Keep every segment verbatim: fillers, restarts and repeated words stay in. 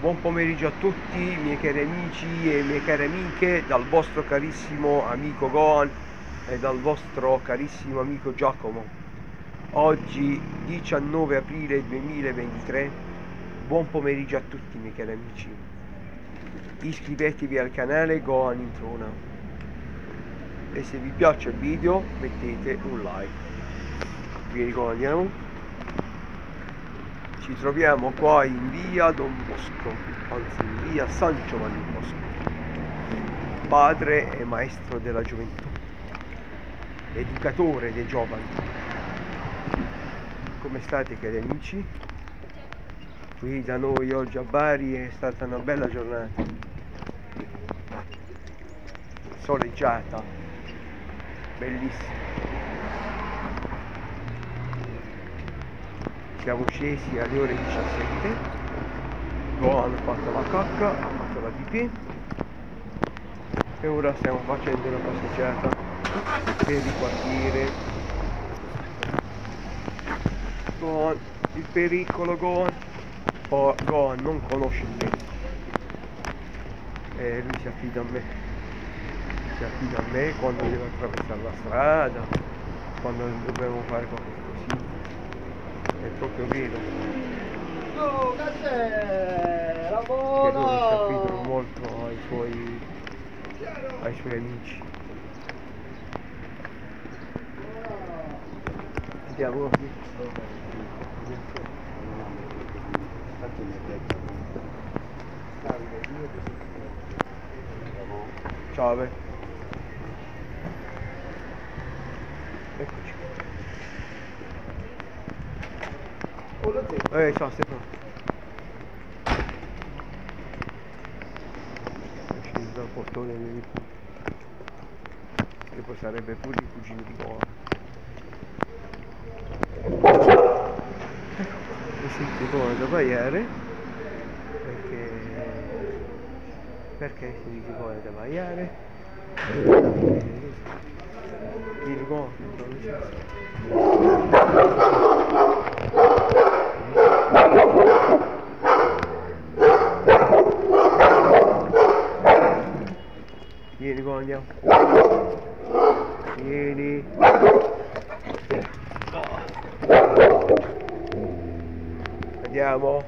Buon pomeriggio a tutti miei cari amici e mie care amiche, dal vostro carissimo amico Gohan e dal vostro carissimo amico Giacomo. Oggi diciannove aprile duemilaventitré. Buon pomeriggio a tutti miei cari amici. Iscrivetevi al canale Gohan in Trona e se vi piace il video mettete un like. Vi ricordiamo, ci troviamo qua in via Don Bosco, anzi in via San Giovanni Bosco, padre e maestro della gioventù, educatore dei giovani. Come state cari amici? Qui da noi oggi a Bari è stata una bella giornata, soleggiata, bellissima. Siamo scesi alle ore diciassette, Gohan ha fatto la cacca, ha fatto la pipì e ora stiamo facendo una passeggiata per il quartiere. Gohan, il pericolo Gohan, oh, Gohan non conosce il pericolo e lui si affida a me, si affida a me quando deve attraversare la strada, quando dobbiamo fare qualcosa così. È proprio vero. Oh, cazzo! La Che loro si affidano molto ai suoi ai suoi amici. Andiamo. Ciao, beh. Eccoci. Eh, ciao Stefano. È sceso dal portone dei nipoti. Che poi sarebbe pure il cugino di Gohan. Mi senti come da baiare? Perché... Perché si dice come da baiare? Vieni Gohan, dove sei? Vieni qua, andiamo. Vieni. Andiamo.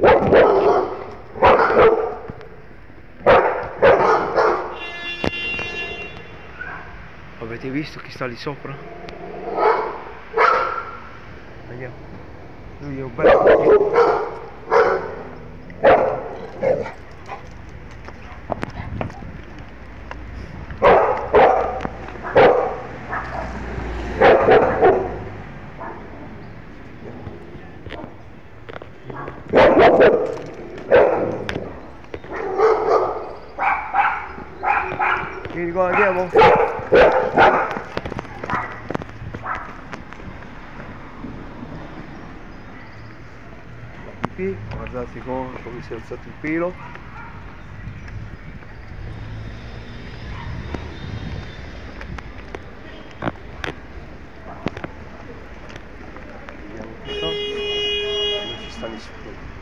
Avete visto chi sta lì sopra? Andiamo. Lui è un bel... Vieni qua, andiamo. Pipì, guardate come, come si è alzato il pelo. Vediamo qui, non ci sta nessuno.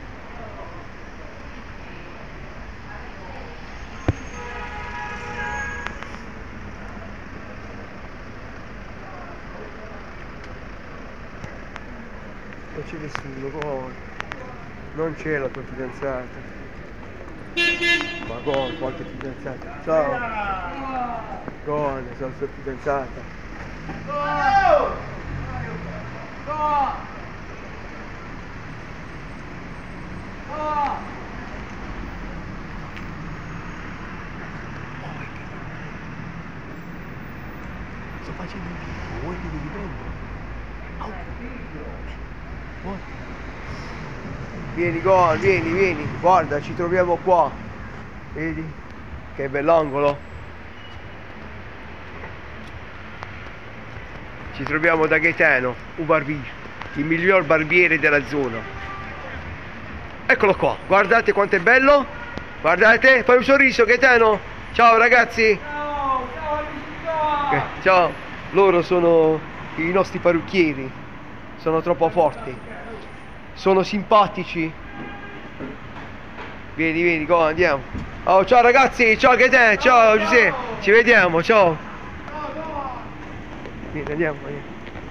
Non c'è nessuno, Gohan. Non c'è la tua fidanzata. Ma Gohan, qualche fidanzata. Ciao. Gohan, sono la sua fidanzata. Go! Go! Go! Sto facendo il video, vuoi che mi riprendo? Oh. Oh. Vieni Gohan, vieni, vieni, guarda, ci troviamo qua. Vedi? Che bell'angolo. Ci troviamo da Gaetano, un barbiere, il miglior barbiere della zona. Eccolo qua, guardate quanto è bello. Guardate, fai un sorriso Gaetano. Ciao ragazzi. Ciao, ciao amici, Eh, ciao, loro sono i nostri parrucchieri, sono troppo forti, sono simpatici. Vieni, vieni, go, andiamo. Oh, ciao ragazzi, ciao che te, ciao Giuseppe, ci vediamo, ciao. Vieni, andiamo, andiamo.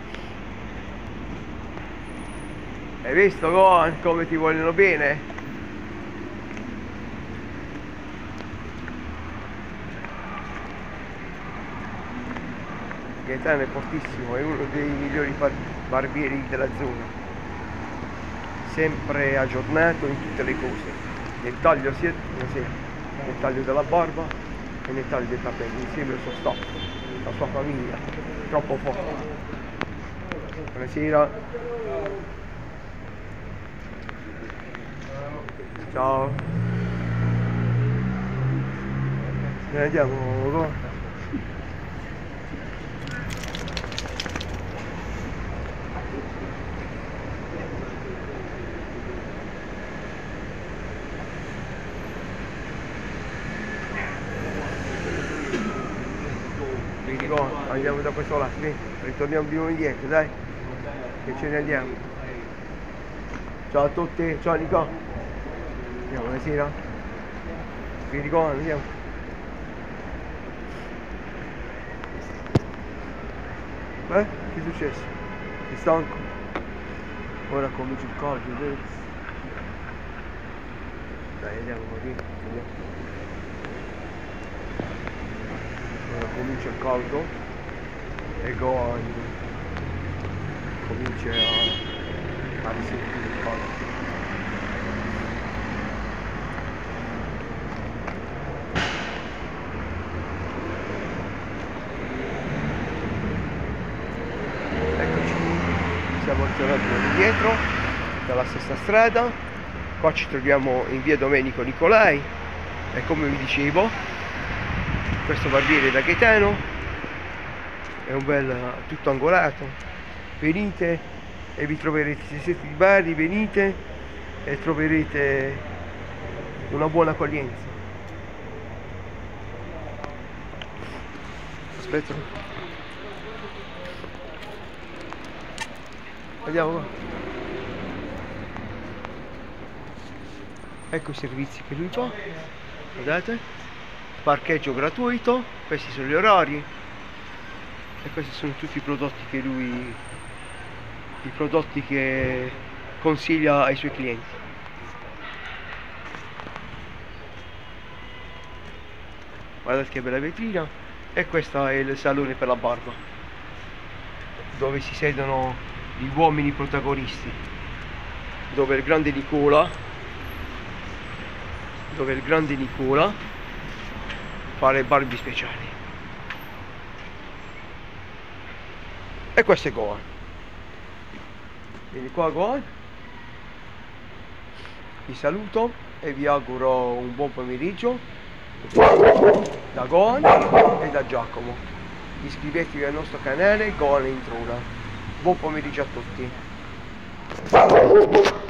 Hai visto, Gohan, come ti vogliono bene? Gaetano è fortissimo, è uno dei migliori barbieri della zona. Sempre aggiornato in tutte le cose, nel taglio sia nel taglio della barba e nel taglio dei capelli, insieme al suo staff, la sua famiglia, troppo forte. Buonasera. Ciao. Ne andiamo, no? Andiamo da questo lato, sì. Ritorniamo di nuovo indietro, dai, che ce ne andiamo. Ciao a tutti, ciao Nico. Andiamo, buonasera. Vieni qua, andiamo. Beh, che è successo? Sei stanco? Ora comincia il caldo, dai. Dai, andiamo così. Ora comincia il caldo. E Gohan comincia a, a risentire il caldo. Eccoci, siamo ritornati indietro dalla stessa strada. Qua ci troviamo in via Domenico Nicolai e come vi dicevo, questo barbiere da Gaetano è un bel tutto angolato. Venite e vi troverete, se siete di Bari venite e troverete una buona accoglienza. Aspetta, andiamo qua. Ecco i servizi che lui fa, guardate, parcheggio gratuito, questi sono gli orari. E questi sono tutti i prodotti che lui i prodotti che consiglia ai suoi clienti. Guardate che bella vetrina. E questo è il salone per la barba, dove si sedono gli uomini protagonisti, dove il grande Nicola dove il grande Nicola fa le barbe speciali. E questo è Gohan. Vieni qua Gohan. Vi saluto e vi auguro un buon pomeriggio da Gohan e da Giacomo. Iscrivetevi al nostro canale Gohan Introna. Buon pomeriggio a tutti.